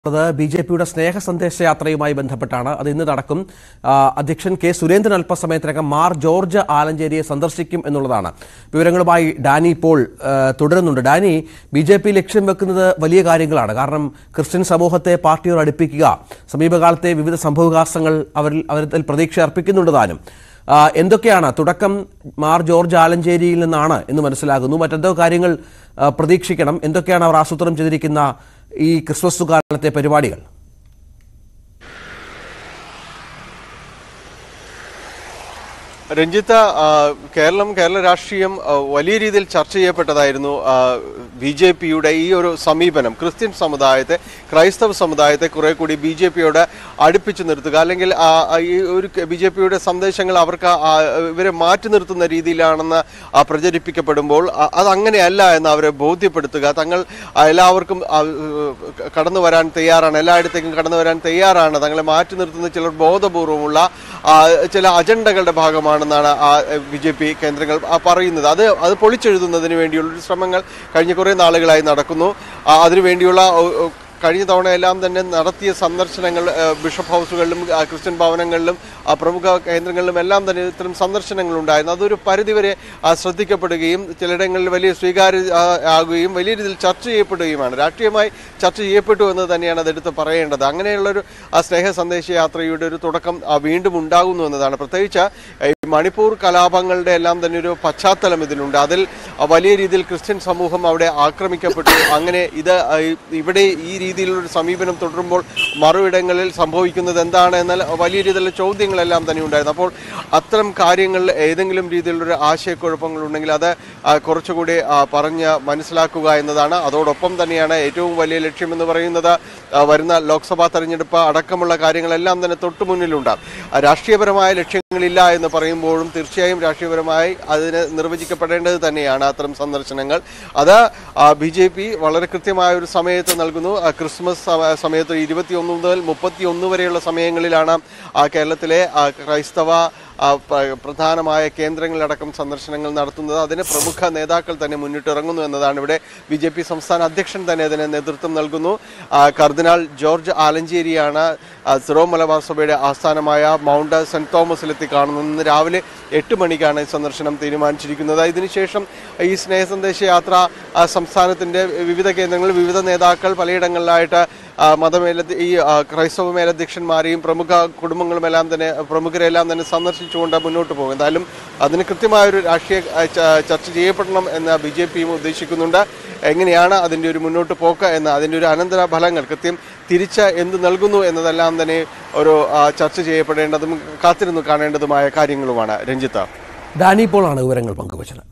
ബിജെപിയുടെ സ്നേഹ സന്ദേശയാത്രയുമായി ബന്ധപ്പെട്ടാണ്. അത് ഇന്ന് നടക്കും. അധ്യക്ഷൻ കെ സുരേന്ദ്രൻ അല്പസമയത്തിനകം മാർ ജോർജ് ആലഞ്ചേരിയെ സന്ദർശിക്കും എന്നുള്ളതാണ്. വിവരങ്ങളുമായി ഡാനി ഇപ്പോൾ തുടരുന്നുണ്ട്. ഡാനി, ബിജെപി ലക്ഷ്യം വെക്കുന്നത് വലിയ കാര്യങ്ങളാണ്. കാരണം ക്രിസ്ത്യൻ സമൂഹത്തെ പാർട്ടിയോട് അടുപ്പിക്കുക, സമീപകാലത്തെ വിവിധ സംഭവവികാസങ്ങൾ അവരിൽ പ്രതീക്ഷ അർപ്പിക്കുന്നുണ്ട് താനും. എന്തൊക്കെയാണ് തുടക്കം മാർ ജോർജ് ആലഞ്ചേരിയിൽ നിന്നാണ് എന്ന് മനസ്സിലാകുന്നു. മറ്റെന്തോ കാര്യങ്ങൾ പ്രതീക്ഷിക്കണം. എന്തൊക്കെയാണ് അവർ ആസൂത്രണം ചെയ്തിരിക്കുന്ന ഈ ക്രിസ്മസ് കാലത്തെ പരിപാടികൾ? രഞ്ജിത്ത്, കേരള രാഷ്ട്രീയം വലിയ രീതിയിൽ ചർച്ച ചെയ്യപ്പെട്ടതായിരുന്നു. ബി.ജെ.പിയുടെ ഈ ഒരു സമീപനം ക്രിസ്ത്യൻ സമുദായത്തെ, ക്രൈസ്തവ സമുദായത്തെ കുറെ കൂടി ബി.ജെ.പിയോട് അടുപ്പിച്ചു നിർത്തുക, അല്ലെങ്കിൽ ഈ ഒരു ബി.ജെ.പിയുടെ സന്ദേശങ്ങൾ അവർക്ക് ഇവരെ മാറ്റി നിർത്തുന്ന രീതിയിലാണെന്ന് പ്രചരിപ്പിക്കപ്പെടുമ്പോൾ അതങ്ങനെയല്ല എന്ന് അവരെ ബോധ്യപ്പെടുത്തുക. തങ്ങൾ എല്ലാവർക്കും കടന്നു വരാൻ തയ്യാറാണ്, എല്ലായിടത്തേക്കും കടന്നു വരാൻ തയ്യാറാണ്, തങ്ങളെ മാറ്റി നിർത്തുന്ന ചിലർ ബോധപൂർവമുള്ള ചില അജണ്ടകളുടെ ഭാഗമാണ് ാണ് ബി.ജെ.പി കേന്ദ്രങ്ങൾ പറയുന്നത്. അത് പൊളിച്ചെഴുതുന്നതിന് വേണ്ടിയുള്ള ശ്രമങ്ങൾ കഴിഞ്ഞ കുറേ നാളുകളായി നടക്കുന്നു. അതിനുവേണ്ടിയുള്ള കഴിഞ്ഞ തവണയെല്ലാം തന്നെ നടത്തിയ സന്ദർശനങ്ങൾ ബിഷപ്പ് ഹൗസുകളിലും ക്രിസ്ത്യൻ ഭവനങ്ങളിലും പ്രമുഖ കേന്ദ്രങ്ങളിലും എല്ലാം തന്നെ ഇത്തരം സന്ദർശനങ്ങളുണ്ടായിരുന്നു. അതൊരു പരിധിവരെ ശ്രദ്ധിക്കപ്പെടുകയും ചിലയിടങ്ങളിൽ വലിയ സ്വീകാര്യമാകുകയും വലിയ രീതിയിൽ ചർച്ച ചെയ്യപ്പെടുകയുമാണ്. രാഷ്ട്രീയമായി ചർച്ച ചെയ്യപ്പെട്ടു എന്ന് തന്നെയാണ് അതെടുത്ത് പറയേണ്ടത്. അങ്ങനെയുള്ളൊരു സ്നേഹ സന്ദേശയാത്രയുടെ ഒരു തുടക്കം വീണ്ടും ഉണ്ടാകുന്നു എന്നതാണ്. പ്രത്യേകിച്ച് മണിപ്പൂർ കലാപങ്ങളുടെ എല്ലാം തന്നെ ഒരു പശ്ചാത്തലം ഇതിനുണ്ട്. അതിൽ വലിയ രീതിയിൽ ക്രിസ്ത്യൻ സമൂഹം അവിടെ ആക്രമിക്കപ്പെട്ടു. അങ്ങനെ ഇവിടെ ഈ രീതിയിലുള്ളൊരു സമീപനം തുടരുമ്പോൾ മറുയിടങ്ങളിൽ സംഭവിക്കുന്നത് എന്താണ് എന്നാൽ വലിയ രീതിയിലുള്ള ചോദ്യങ്ങളെല്ലാം തന്നെ ഉണ്ടായിരുന്നു. അപ്പോൾ അത്തരം കാര്യങ്ങളിൽ ഏതെങ്കിലും രീതിയിലുള്ളൊരു ആശയക്കുഴപ്പങ്ങളുണ്ടെങ്കിൽ അത് കുറച്ചുകൂടി പറഞ്ഞ് മനസ്സിലാക്കുക എന്നതാണ്. അതോടൊപ്പം തന്നെയാണ് ഏറ്റവും വലിയ ലക്ഷ്യമെന്ന് പറയുന്നത് വരുന്ന ലോക്സഭാ തെരഞ്ഞെടുപ്പ് അടക്കമുള്ള കാര്യങ്ങളെല്ലാം തന്നെ തൊട്ടു മുന്നിലുണ്ട്. രാഷ്ട്രീയപരമായ ലക്ഷ്യങ്ങളില്ല എന്ന് പറയുമ്പോഴും തീർച്ചയായും രാഷ്ട്രീയപരമായി അതിന് നിർവചിക്കപ്പെടേണ്ടത് തന്നെയാണ് അത്തരം സന്ദർശനങ്ങൾ. അത് ബി.ജെ.പി വളരെ കൃത്യമായ ഒരു സമയത്ത് നൽകുന്നു. ക്രിസ്മസ് സമയത്ത് 21 മുതൽ 31 വരെയുള്ള സമയങ്ങളിലാണ് കേരളത്തിലെ ക്രൈസ്തവ പ്രധാനമായ കേന്ദ്രങ്ങളിലടക്കം സന്ദർശനങ്ങൾ നടത്തുന്നത്. അതിന് പ്രമുഖ നേതാക്കൾ തന്നെ മുന്നിട്ടിറങ്ങുന്നു എന്നതാണ്. ഇവിടെ ബി.ജെ.പി സംസ്ഥാന അധ്യക്ഷൻ തന്നെ അതിന് നേതൃത്വം നൽകുന്നു. കർദിനാൾ ജോർജ് ആലഞ്ചേരിയാണ് സിറോ മലബാർ സഭയുടെ ആസ്ഥാനമായ മൗണ്ട് സെന്റ് തോമസിലെത്തി കാണുന്നത്. ഇന്ന് രാവിലെ 8 മണിക്കാണ് ഈ സന്ദർശനം തീരുമാനിച്ചിരിക്കുന്നത്. ഇതിനുശേഷം ഈ സ്നേഹ സന്ദേശ യാത്ര സംസ്ഥാനത്തിൻ്റെ വിവിധ കേന്ദ്രങ്ങളിൽ വിവിധ നേതാക്കൾ പലയിടങ്ങളിലായിട്ട് ഈ ക്രൈസ്തവ മേലധ്യക്ഷന്മാരെയും പ്രമുഖ കുടുംബങ്ങളുമെല്ലാം തന്നെ പ്രമുഖരെല്ലാം തന്നെ സന്ദർശിച്ചുകൊണ്ട് മുന്നോട്ട് പോകും. എന്തായാലും അതിന് കൃത്യമായൊരു രാഷ്ട്രീയ ചർച്ച ചെയ്യപ്പെടണം എന്ന് ബി.ജെ.പിയും ഉദ്ദേശിക്കുന്നുണ്ട്. എങ്ങനെയാണ് അതിൻ്റെ ഒരു മുന്നോട്ട് പോക്ക് എന്ന്, അതിൻ്റെ ഒരു അനന്തര ഫലങ്ങൾ കൃത്യം തിരിച്ച് എന്ത് നൽകുന്നു എന്നതെല്ലാം തന്നെ ഒരു ചർച്ച ചെയ്യപ്പെടേണ്ടതും കാത്തിരുന്നു കാണേണ്ടതുമായ കാര്യങ്ങളുമാണ്. രഞ്ജിത്ത്, ഡാനി പോളാണ് വിവരങ്ങൾ പങ്കുവച്ചത്.